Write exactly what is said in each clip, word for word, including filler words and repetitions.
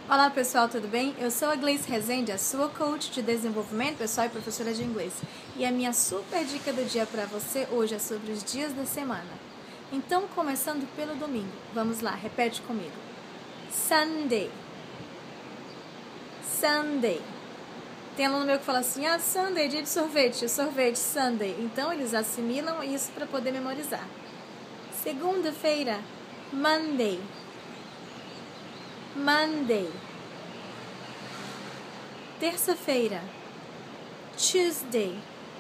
Olá pessoal, tudo bem? Eu sou a Gleice Rezende, a sua coach de desenvolvimento pessoal e professora de inglês. E a minha super dica do dia para você hoje é sobre os dias da semana. Então, começando pelo domingo, vamos lá, repete comigo. Sunday. Sunday. Tem aluno meu que fala assim, ah, Sunday, dia de sorvete, sorvete, Sunday. Então, eles assimilam isso para poder memorizar. Segunda-feira, Monday. Monday. Terça-feira, Tuesday.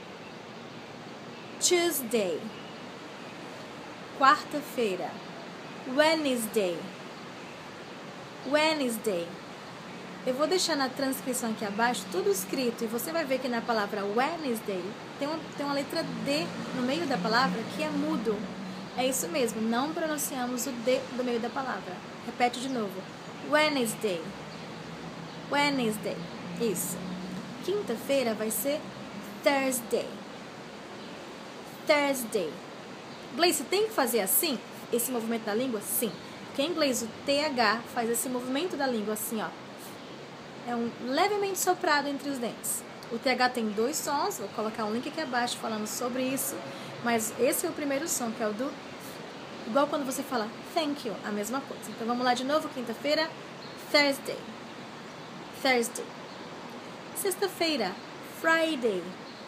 Tuesday. Quarta-feira, Wednesday. Wednesday. Eu vou deixar na transcrição aqui abaixo tudo escrito e você vai ver que na palavra Wednesday tem uma, tem uma letra D no meio da palavra que é mudo. É isso mesmo, não pronunciamos o D do meio da palavra. Repete de novo. Wednesday. Wednesday. Isso. Quinta-feira vai ser Thursday. Thursday. Gleice, tem que fazer assim? Esse movimento da língua? Sim. Porque em inglês o T H faz esse movimento da língua assim, ó. É um levemente soprado entre os dentes. O T H tem dois sons, vou colocar um link aqui abaixo falando sobre isso. Mas esse é o primeiro som, que é o do... Igual quando você fala thank you, a mesma coisa. Então vamos lá de novo, quinta-feira, Thursday. Thursday. Sexta-feira, Friday.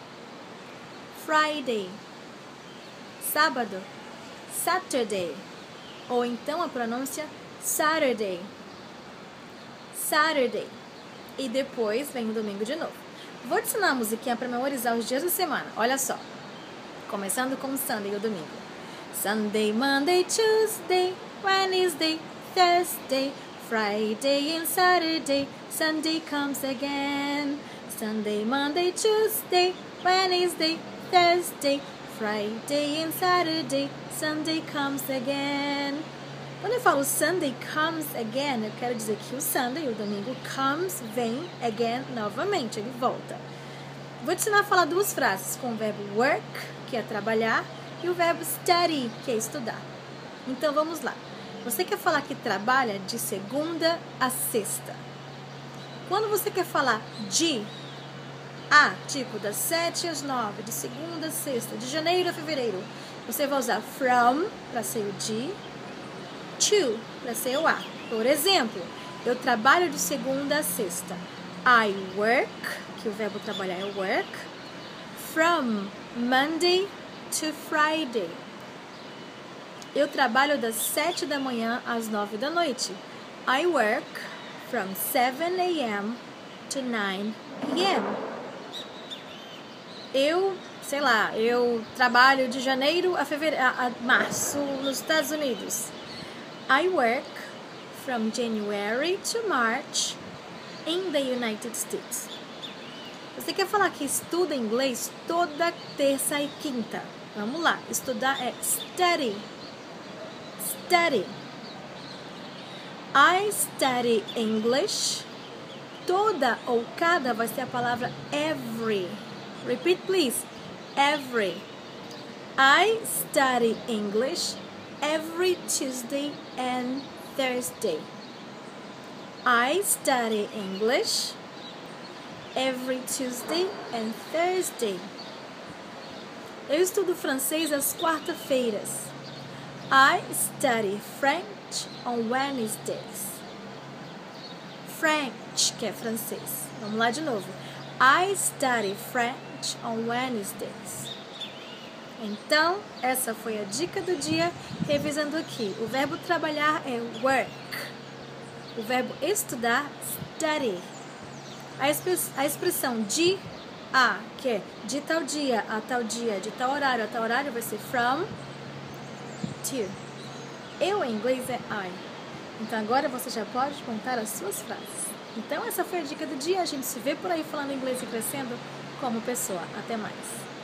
Friday. Sábado, Saturday. Ou então a pronúncia Saturday. Saturday. E depois vem o domingo de novo. Vou te ensinar a musiquinha para memorizar os dias da semana. Olha só. Começando com o Sunday, o domingo. Sunday, Monday, Tuesday, Wednesday, Thursday, Friday and Saturday, Sunday comes again. Sunday, Monday, Tuesday, Wednesday, Thursday, Friday and Saturday, Sunday comes again. Quando eu falo Sunday comes again, eu quero dizer que o Sunday, o domingo, comes, vem, again, novamente, ele volta. Vou te ensinar a falar duas frases com o verbo work, que é trabalhar, e o verbo study, que é estudar. Então vamos lá. Você quer falar que trabalha de segunda a sexta. Quando você quer falar de a, tipo das sete às nove, de segunda a sexta, de janeiro a fevereiro, você vai usar from para ser o de, to para ser o a. Por exemplo, eu trabalho de segunda a sexta. I work, que o verbo trabalhar é work, from Monday to Friday. Eu trabalho das sete da manhã às nove da noite. I work from seven a m to nine p m Eu, sei lá, eu trabalho de janeiro a fevereiro, a, a março nos Estados Unidos. I work from January to March in the United States. Você quer falar que estuda inglês toda terça e quinta? Vamos lá, estudar é study. Study. I study English. Toda ou cada vai ser a palavra every. Repeat, please. Every. I study English every Tuesday and Thursday. I study English every Tuesday and Thursday. Eu estudo francês às quarta-feiras. I study French on Wednesdays. French, que é francês. Vamos lá de novo. I study French on Wednesdays. Então, essa foi a dica do dia. Revisando aqui. O verbo trabalhar é work. O verbo estudar, study. A, express, a expressão de a, que é de tal dia a tal dia, de tal horário a tal horário, vai ser from to. Eu em inglês é I. Então agora você já pode contar as suas frases. Então essa foi a dica do dia. A gente se vê por aí falando inglês e crescendo como pessoa. Até mais.